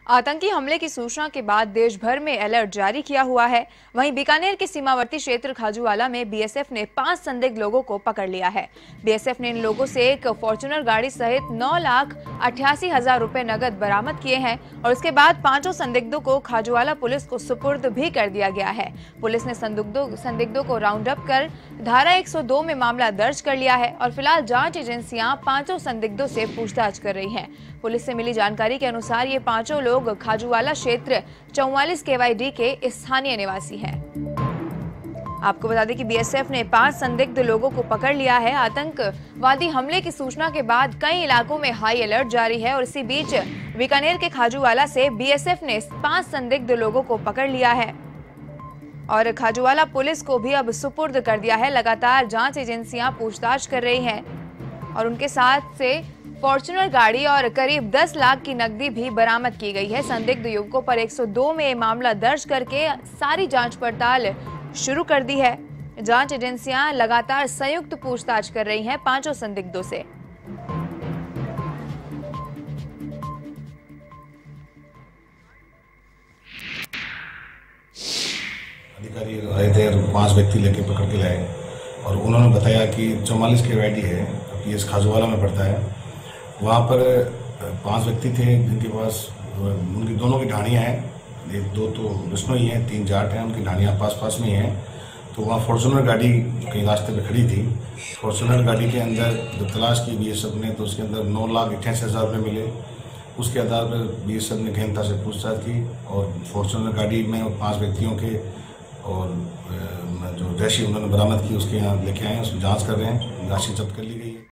आतंकी हमले की सूचना के बाद देश भर में अलर्ट जारी किया हुआ है। वहीं बीकानेर के सीमावर्ती क्षेत्र खाजूवाला में बीएसएफ ने 5 संदिग्ध लोगों को पकड़ लिया है। बीएसएफ ने इन लोगों से एक फॉर्च्यूनर गाड़ी सहित 9,88,000 रुपए नगद बरामद किए हैं और उसके बाद 5 संदिग्धों को खाजूवाला पुलिस को सुपुर्द भी कर दिया गया है। पुलिस ने संदिग्धों को राउंड अप कर धारा 102 में मामला दर्ज कर लिया है और फिलहाल जांच एजेंसियां 5 संदिग्धों से पूछताछ कर रही हैं। पुलिस से मिली जानकारी के अनुसार ये 5 लोग खाजूवाला क्षेत्र 44 KYD के स्थानीय निवासी हैं। आपको बता दें कि बीएसएफ ने 5 संदिग्ध लोगों को पकड़ लिया है। आतंकवादी हमले की सूचना के बाद कई इलाकों में हाई अलर्ट जारी है और इसी बीच बीकानेर के खाजूवाला से बीएसएफ ने 5 संदिग्ध लोगों को पकड़ लिया है और खाजूवाला पुलिस को भी अब सुपुर्द कर दिया है। लगातार जांच एजेंसियां पूछताछ कर रही हैं और उनके साथ से फॉर्च्यूनर गाड़ी और करीब 10 लाख की नकदी भी बरामद की गई है। संदिग्ध युवकों पर 102 में मामला दर्ज करके सारी जांच पड़ताल शुरू कर दी है। जांच एजेंसियां लगातार संयुक्त पूछताछ कर रही हैं 5 संदिग्धों से। अधिकारी आए थे और 5 व्यक्ति लेके पकड़ के लाए और उन्होंने बताया कि 44 KYD है, PS खाजूवाला में पड़ता है। वहाँ पर 5 व्यक्ति थे जिनके पास उनकी दोनों की ढाणियाँ हैं, 2 तो विष्णु ही हैं, 3 जाट हैं, उनकी ढाणियाँ पास में ही हैं। तो वहाँ फॉर्च्यूनर गाड़ी कहीं रास्ते पे खड़ी थी। फॉर्च्यूनर गाड़ी के अंदर जब तलाश की बीएसएफ ने तो उसके अंदर 9,88,000 रुपये मिले। उसके आधार पर बीएसएफ ने गहनता से पूछताछ की और फॉर्च्यूनर गाड़ी में 5 व्यक्तियों के और जो राशि उन्होंने बरामद की उसके यहाँ लेके आए, उसकी जाँच कर रहे हैं। राशि जब्त कर ली गई।